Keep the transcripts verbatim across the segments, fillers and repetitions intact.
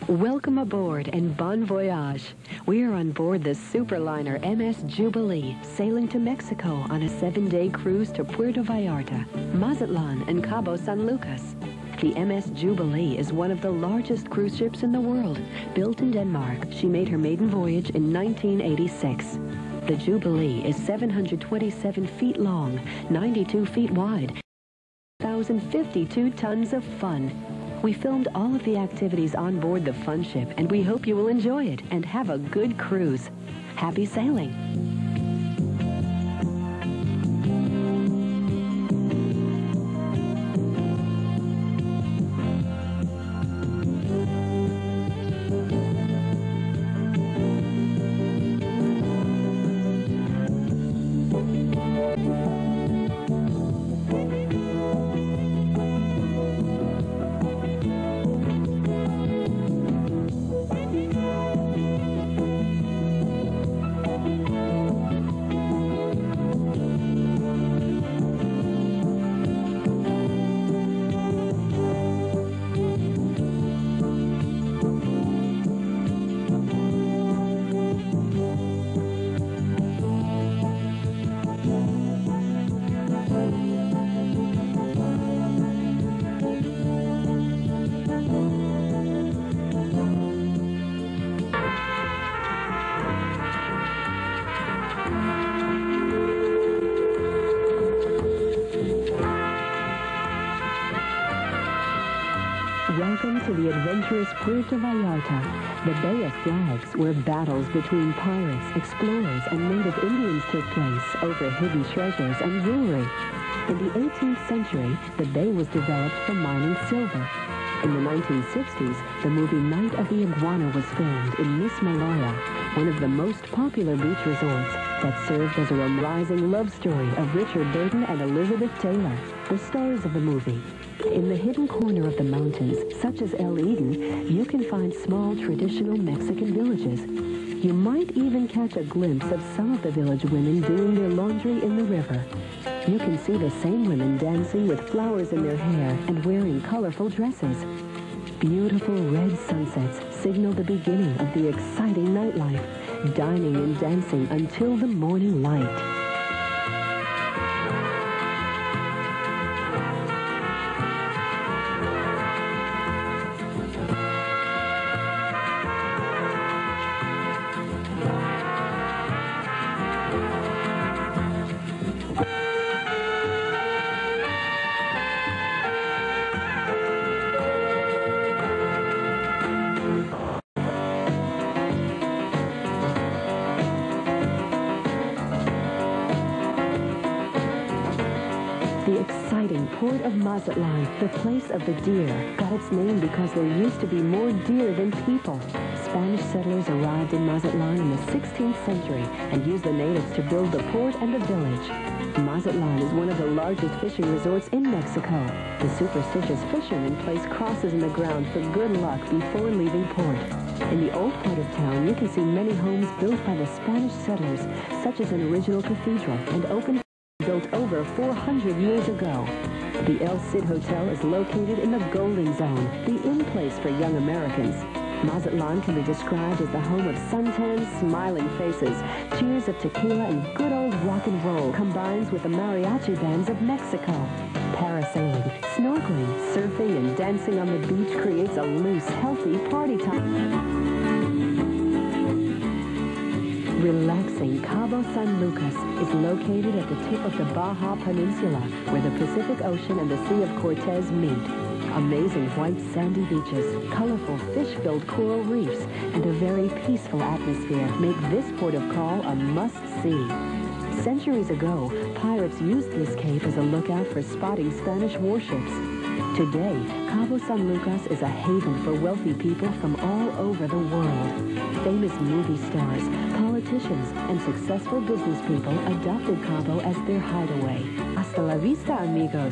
Welcome aboard and bon voyage. We are on board the superliner M S Jubilee, sailing to Mexico on a seven-day cruise to Puerto Vallarta, Mazatlan, and Cabo San Lucas. The M S Jubilee is one of the largest cruise ships in the world. Built in Denmark, she made her maiden voyage in nineteen eighty-six. The Jubilee is seven hundred twenty-seven feet long, ninety-two feet wide, one thousand fifty-two tons of fun. We filmed all of the activities on board the fun ship, and we hope you will enjoy it and have a good cruise. Happy sailing! Welcome to the adventurous Puerto Vallarta, the Bay of Flags, where battles between pirates, explorers, and native Indians took place over hidden treasures and jewelry. In the eighteenth century, the bay was developed for mining silver. In the nineteen sixties, the movie Night of the Iguana was filmed in Miss Maloya, one of the most popular beach resorts that served as a rising love story of Richard Burton and Elizabeth Taylor, the stars of the movie. In the hidden corner of the mountains, such as El Eden, you can find small traditional Mexican villages. You might even catch a glimpse of some of the village women doing their laundry in the river. You can see the same women dancing with flowers in their hair and wearing colorful dresses. Beautiful red sunsets signal the beginning of the exciting nightlife, dining and dancing until the morning light. The exciting port of Mazatlan, the place of the deer, got its name because there used to be more deer than people. Spanish settlers arrived in Mazatlan in the sixteenth century and used the natives to build the port and the village. Mazatlan is one of the largest fishing resorts in Mexico. The superstitious fishermen place crosses in the ground for good luck before leaving port. In the old part of town, you can see many homes built by the Spanish settlers, such as an original cathedral and open built over four hundred years ago. The El Cid Hotel is located in the Golden Zone, the in-place for young Americans. Mazatlan can be described as the home of suntans, smiling faces, cheers of tequila, and good old rock and roll combines with the mariachi bands of Mexico. Parasailing, snorkeling, surfing, and dancing on the beach creates a loose, healthy party time. Relaxing Cabo San Lucas is located at the tip of the Baja Peninsula, where the Pacific Ocean and the Sea of Cortez meet. Amazing white sandy beaches, colorful fish-filled coral reefs, and a very peaceful atmosphere make this port of call a must-see. Centuries ago, pirates used this cape as a lookout for spotting Spanish warships. Today, Cabo San Lucas is a haven for wealthy people from all over the world. Famous movie stars, politicians, and successful business people adopted Cabo as their hideaway. Hasta la vista, amigos!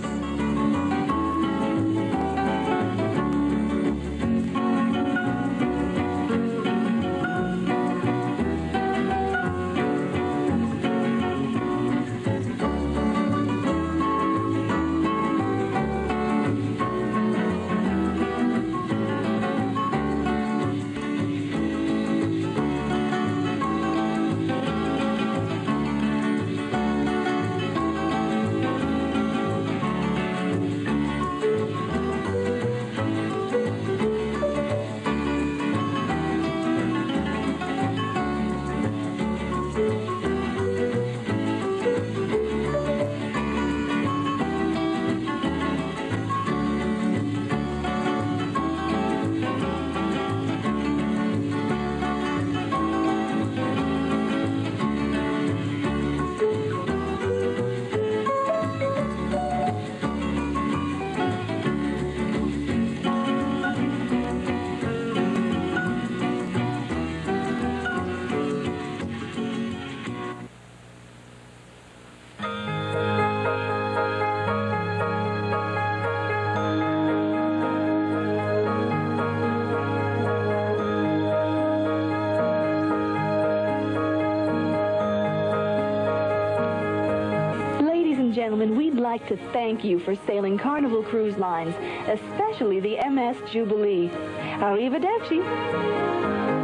gentlemen, we'd like to thank you for sailing Carnival Cruise Lines, especially the M S Jubilee. Arrivederci.